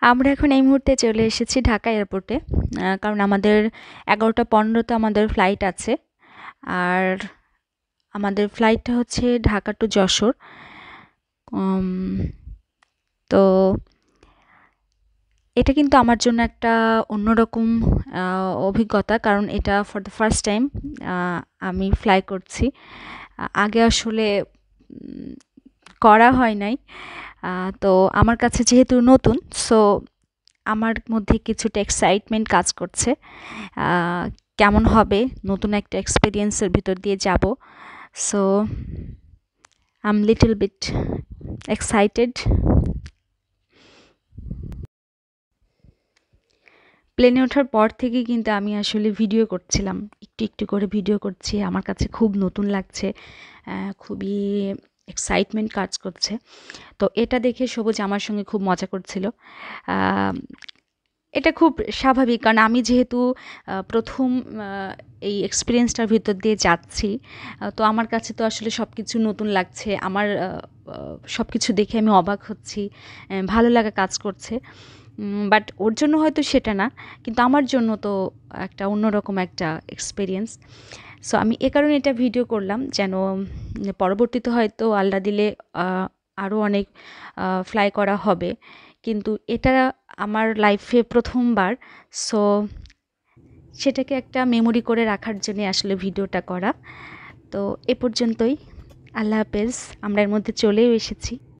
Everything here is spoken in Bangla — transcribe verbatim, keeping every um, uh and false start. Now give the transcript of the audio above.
আমরা এখন এই মুহূর্তে চলে এসেছি ঢাকা এয়ারপোর্টে, আহ, কারণ আমাদের এগারোটা পনেরোতে আমাদের ফ্লাইট আছে। আর আমাদের ফ্লাইটটা হচ্ছে ঢাকা টু যশোর। উম, তো এটা কিন্তু আমার জন্য একটা অন্যরকম আহ, অভিজ্ঞতা, কারণ এটা ফর দ্য ফার্স্ট টাইম আমি ফ্লাই করছি। আ- আগে আসলে উম, করা হয় নাই। আহ, তো আমার কাছে যেহেতু নতুন, সো আমার মধ্যে কিছুটা এক্সাইটমেন্ট কাজ করছে। আহ, কেমন হবে, নতুন একটা এক্সপিরিয়েন্সের ভিতর দিয়ে যাব। So I am little bit excited. প্লেনে ওঠার পর থেকে কিন্তু আমি আসলে ভিডিও করছিলাম, একটু একটু করে ভিডিও করছি। আমার কাছে খুব নতুন লাগছে, আহ, খুবই এক্সাইটমেন্ট কাজ করছে। তো এটা দেখে সবুজ আমার সঙ্গে খুব মজা করছিল। আহ, এটা খুব স্বাভাবিক, কারণ আমি যেহেতু আ প্রথম আ এই এক্সপেরিয়েন্সটার ভিতর দিয়ে যাচ্ছি, আ তো আমার কাছে তো আসলে সবকিছু নতুন লাগছে। আমার আ আ সবকিছু দেখে আমি অবাক হচ্ছি। অ্যা ভালো লাগা কাজ করছে। উম বাট ওর জন্য হয়তো সেটা না। কিন্তু আমার জন্য তো একটা অন্যরকম একটা এক্সপেরিয়েন্স। সো আমি এ কারণে এটা ভিডিও করলাম, যেন উম পরবর্তীতে হয়তো আল্লাহ দিলে আ আরও অনেক আ ফ্লাই করা হবে। কিন্তু এটা আমার লাইফে প্রথমবার। সো সেটাকে একটা মেমোরি করে রাখার জন্যে আসলে ভিডিওটা করা। তো এ পর্যন্তই। আল্লাহ হাফেজ। আমরা এর মধ্যে চলেও এসেছি।